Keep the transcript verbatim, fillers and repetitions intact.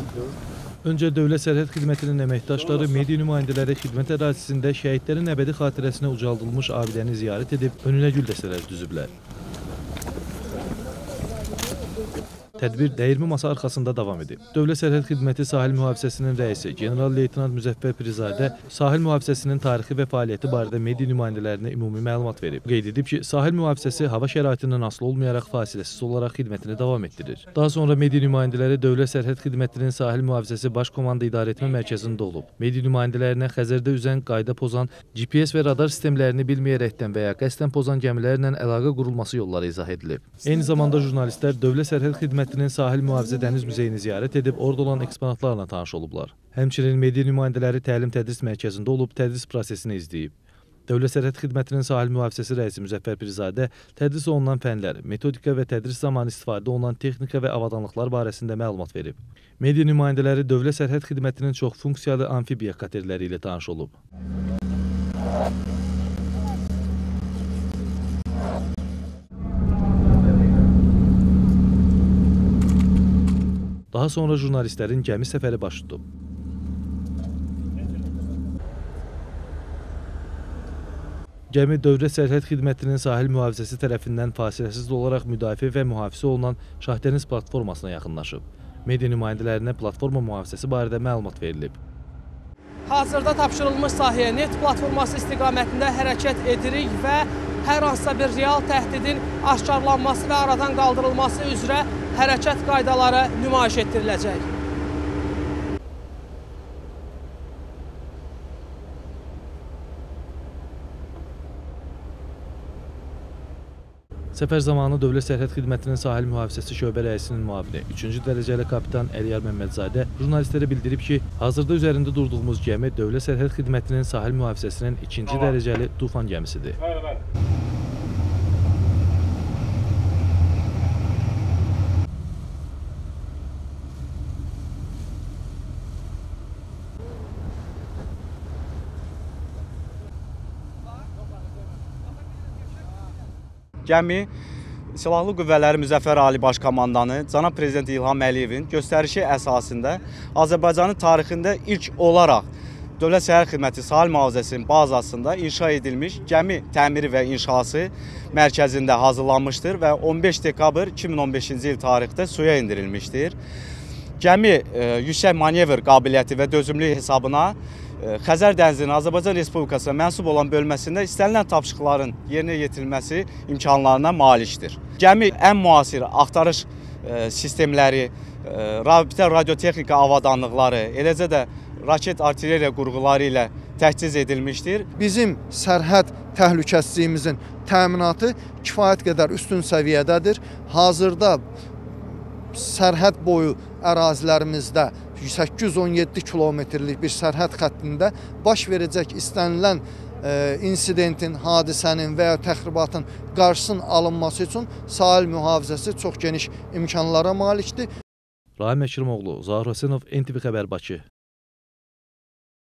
Öncə Dövlət Sərhəd Xidmətinin əməkdaşları media nümayəndələri xidmət ərazisində şəhidlərin əbədi xatirəsinə ucaldılmış abidəni ziyarət edib önünə gül dəstələri düzüblər. Tədbir dəyirmi masa arxasında davam edib. Dövlət Sərhəd Xidməti Sahil Mühafizəsinin rəisi General-Leytenant Müzəffər Pirizadə sahil mühafizəsinin tarixi və fəaliyyəti barədə media nümayəndələrinə ümumi məlumat verib. Qeyd edib ki, sahil mühafizəsi hava şəraitindən asılı olmayaraq fasiləsiz olaraq xidmətini davam etdirir. Daha sonra media nümayəndələri Dövlət Sərhəd Xidmətinin Sahil Mühafizəsi Baş Komanda İdarəetmə Mərkəzində olub. Media nümayəndələrinə Xəzərdə üzən, qayda pozan, G P S və radar sistemlərini bilməyərəkdən və ya qəsdən pozan gəmilərlə əlaqə qurulması yolları izah edilib. Eyni zamanda jurnalistlər Dövlət Sərhəd Xidmətinin Sahil Mühafizə Dəniz Muzeyini ziyarət edib, orada olan eksponatlarla tanış olublar. Həmçinin media nümayəndələri təlim-tədris mərkəzində olub, tədris prosesini izləyib. Dövlət Sərhəd Xidmətinin Sahil Mühafizəsi rəisi Müzəffər Pirizadə tədris olunan fənlər, metodika və tədris zamanı istifadə olunan texnika və avadanlıqlar barəsində məlumat verib. Media nümayəndələri Dövlət Sərhəd Xidmətinin çox funksiyalı amfibiya katerləri ilə tanış olub. Daha sonra jurnalistlərin gəmi səfəri baş tutub. Gəmi Dövlət Sərhəd Xidmətinin Sahil Mühafizəsi tərəfindən fasiləsiz olaraq müdafiə və mühafizə olunan Şahdəniz platformasına yaxınlaşıb. Media nümayəndələrinə platforma mühafizəsi barədə məlumat verilib. Hazırda tapşırılmış sahəyə neft platforması istiqamətində hərəkət edirik və hər hansısa bir real təhdidin aşkarlanması və aradan qaldırılması üzrə hərəkət qaydaları nümayiş etdiriləcək. Səfər zamanı Dövlət Sərhəd Xidmətinin Sahil Mühafizəsi Şöbə rəisinin müavini, üçüncü dərəcəli kapitan Əliyar Məmmədzadə jurnalistlərə bildirib ki, hazırda üzərində durduğumuz gəmi Dövlət Sərhəd Xidmətinin Sahil Mühafizəsinin ikinci dərəcəli Tufan gəmisidir. Gəmi Silahlı Qüvvələri Müzəffər Ali Baş Komandanı Cənab Prezident İlham Əliyevin göstərişi əsasında Azərbaycanın tarixində ilk olaraq Dövlət Sərhəd Xidməti Sahil Mühafizəsinin bazasında inşa edilmiş gəmi təmiri və inşası mərkəzində hazırlanmışdır və on beş dekabr iki min on beşinci il tarixdə suya endirilmişdir. Gəmi e, yüksək manevr qabiliyyəti və dözümlülük hesabına Xəzər dənizinin Azərbaycan Respublikasına mənsub olan bölməsində istənilən tapşırıqların yerinə yetirilməsi imkanlarına malikdir. Gəmi ən müasir axtarış sistemləri, rabitə radiotexnika avadanlıqları, eləcə də raket artilleriya qurğuları ilə təchiz edilmişdir. Bizim sərhəd təhlükəsizliyimizin təminatı kifayət qədər üstün səviyyədədir. Hazırda sərhəd boyu ərazilərimizdə səkkiz yüz on yeddi kilometrlik bir sərhəd xəttində baş verəcək istənilən e, insidentin, hadisənin və ya təxribatın qarşısının alınması üçün sahil mühafizəsi çox geniş imkanlara malikdir. Rahim Əkrimoğlu, Zahir Hüseynov, N T V Xəbər, Bakı.